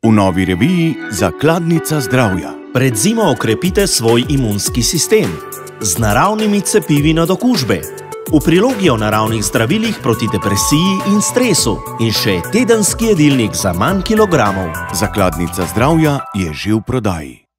V novi reviji Zakladnica zdravja. Pred zimo okrepite svoj imunski sistem z naravnimi cepivi na okužbe. V prilogi o naravnih zdravilih proti depresiji in stresu in še tedenski jedilnik za manj kilogramov. Zakladnica zdravja je že v prodaji.